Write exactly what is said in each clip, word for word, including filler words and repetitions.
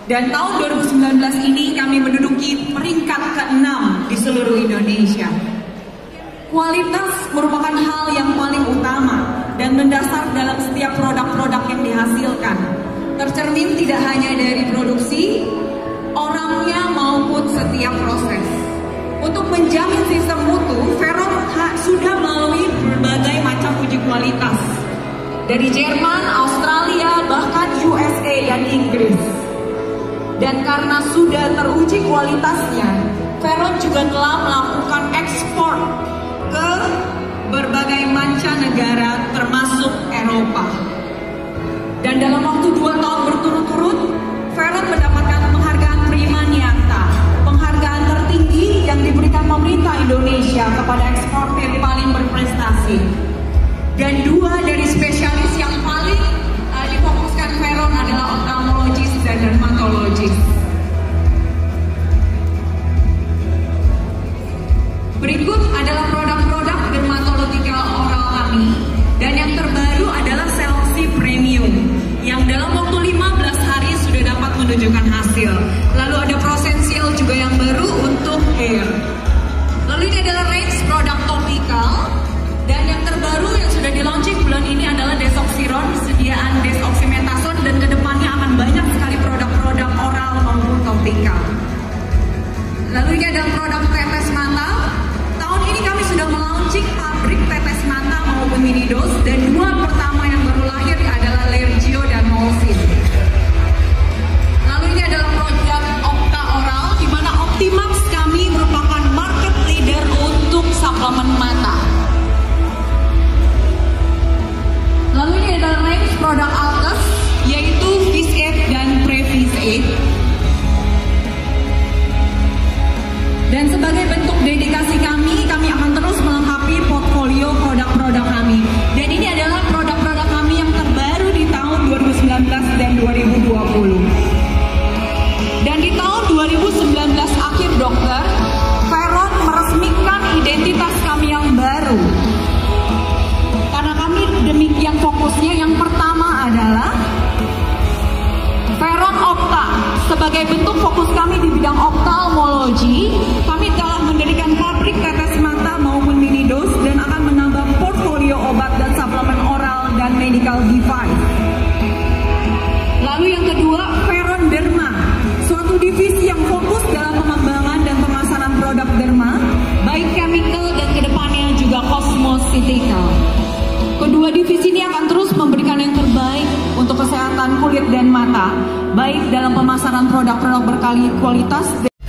Dan tahun dua ribu sembilan belas ini kami menduduki peringkat keenam di seluruh Indonesia. Kualitas merupakan hal yang paling utama dan mendasar dalam setiap produk-produk yang dihasilkan. Tercermin tidak hanya dari produksi, orangnya maupun setiap proses. Untuk menjamin sistem mutu, Veron sudah melalui berbagai macam uji kualitas dari Jerman, Australia, bahkan U S A dan Inggris. Dan karena sudah teruji kualitasnya, Veron juga telah melakukan ekspor ke berbagai mancanegara termasuk Eropa. Dan dalam waktu dua tahun berturut-turut, Veron mendapatkan penghargaan Prima Niata, penghargaan tertinggi yang diberikan pemerintah Indonesia kepada eksportir paling berprestasi. Dan dua dari spesialis yang paling uh, difokuskan Veron adalah oftalmologis dan dermatologis. Berikut adalah produk-produk dermatological oral kami, dan yang terbaru adalah Selfie Premium yang dalam waktu lima belas hari sudah dapat menunjukkan hasil. Lalu ada Prosensial juga yang baru untuk hair. Lalu ini adalah range produk topikal, dan yang terbaru yang sudah di launching bulan ini adalah Desoxiron, sediaan Desoximethasone, dan kedepannya akan banyak sekali produk-produk oral maupun topikal. Lalu ini adalah produk tetes mata. Tahun ini kami sudah melaunching pabrik tetes mata maupun mini-dose, dan dua pertama yang baru lahir adalah Lergio dan Molsin. Lalu ini adalah produk Opta Oral, di mana Optimax kami merupakan market leader untuk suplemen mata. Lalu ini adalah range produk Alkes, yaitu Visaid dan Previsaid. Dan sebagai bentuk dedikasi kami, kami akan terus melengkapi portfolio produk-produk kami. Dan ini adalah produk-produk kami yang terbaru di tahun dua ribu sembilan belas dan dua ribu dua puluh. Dan di tahun dua ribu sembilan belas akhir, dokter, Veron meresmikan identitas kami yang baru. Karena kami demikian fokusnya, yang pertama adalah Veron Opta. Sebagai bentuk fokus kami di bidang oftalmologi, kami telah mendirikan pabrik tetes mata maupun mini-dose dan akan menambah portfolio obat dan suplemen oral dan medical device. Lalu yang kedua, Veron Derma, suatu divisi yang fokus dalam pengembangan dan pemasaran produk derma, baik chemical dan kedepannya juga cosmeceutical. Kedua divisi ini akan terus memberikan yang terbaik untuk kesehatan kulit dan mata, baik dalam pemasaran produk-produk berkali kualitas.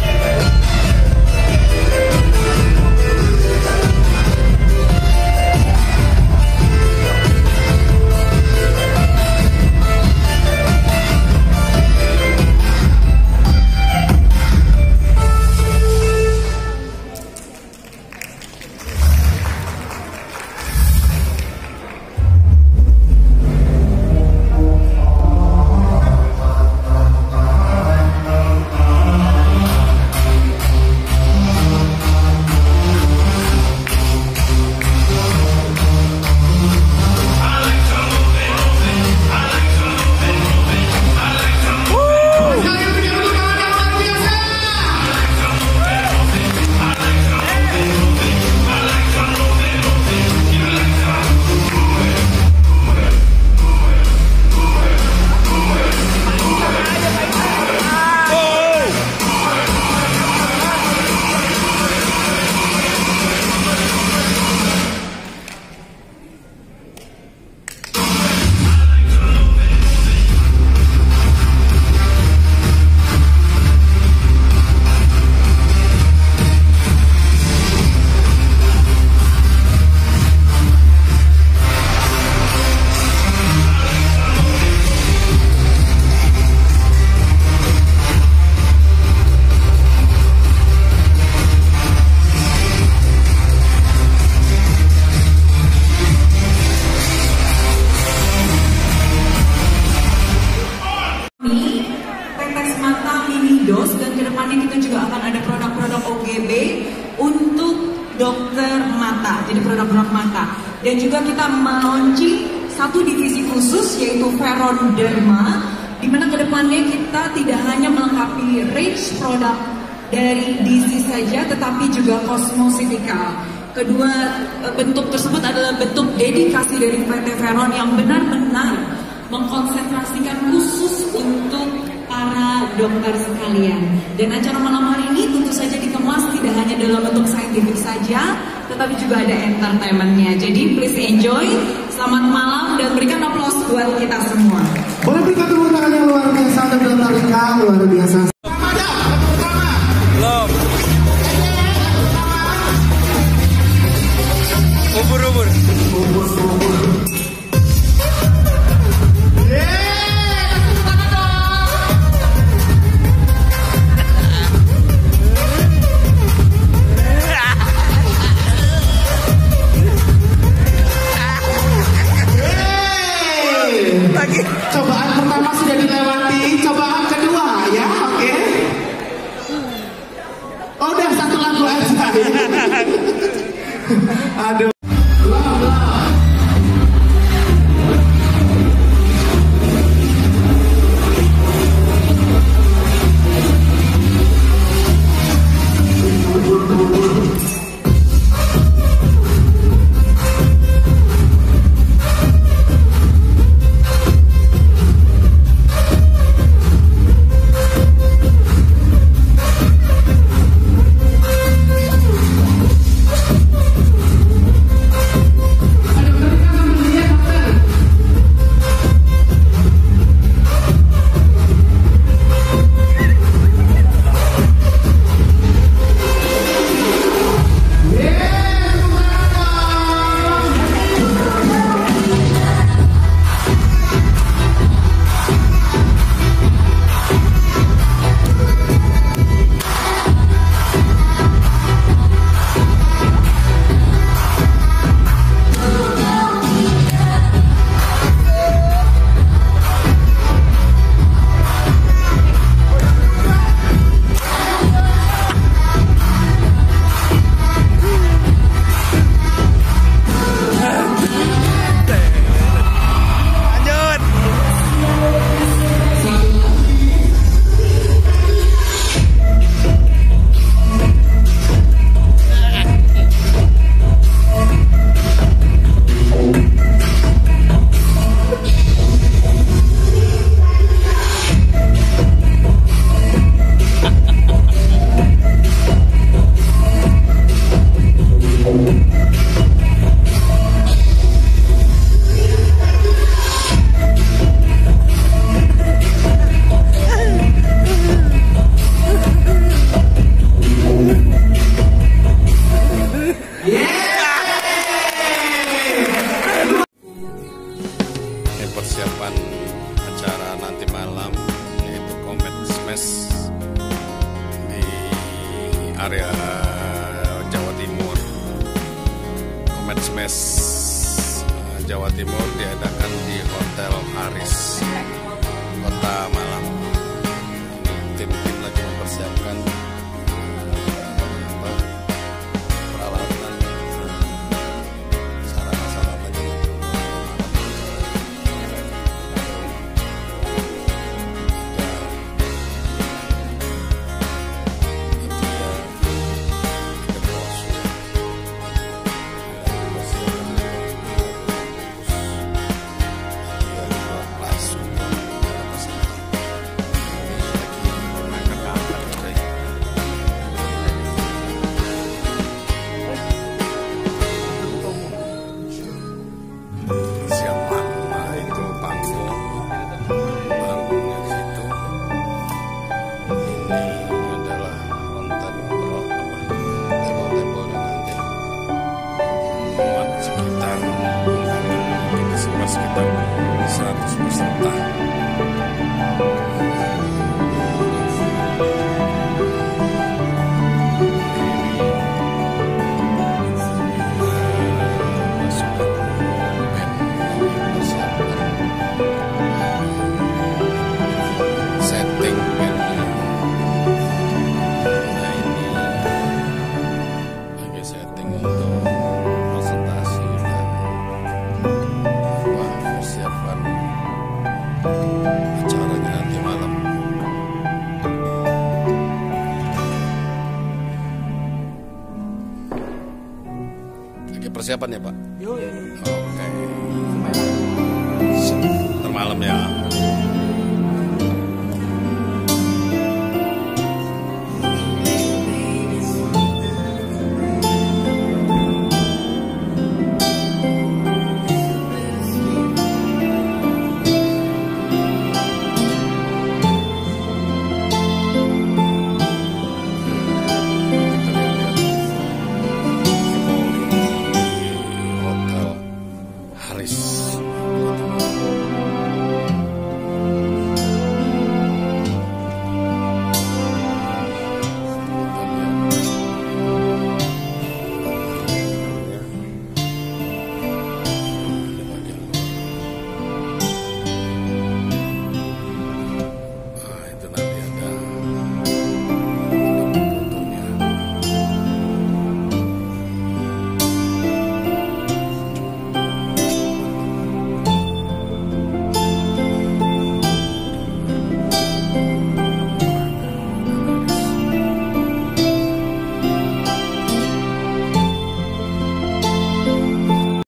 dokter mata, jadi produk-produk mata. Dan juga kita melaunching satu divisi khusus yaitu Veron Derma, Dimana kedepannya kita tidak hanya melengkapi range produk dari D C saja, tetapi juga kosmosifika. Kedua bentuk tersebut adalah bentuk dedikasi dari P T Veron yang benar-benar mengkonsentrasikan khusus untuk para dokter sekalian. Dan acara malam hari ini tentu saja dikemas tidak hanya dalam bentuk saintifik saja, tetapi juga ada entertainmentnya. Jadi please enjoy, selamat malam dan berikan aplaus buat kita semua. Boleh berikan tepuk tangan yang luar biasa untuk Dokter Rika, luar biasa. Belum. Ubur ubur. Ubur ubur. Cobaan pertama sudah dilewati, cobaan kedua ya, oke? Okay? Oh, udah satu lagu aja. Aduh. Persiapan acara nanti malam yaitu Comet Smash di area Jawa Timur. Comet Smash Jawa Timur diadakan di Hotel Haris, Kota Malang. Tim-tim lagi mempersiapkan peralatan, sarana-sarananya. Sekitar seratus peserta. Setting bandnya. Nah ini lagi setting untuk presentasi dan persiapan Oke. Ntar malam ya.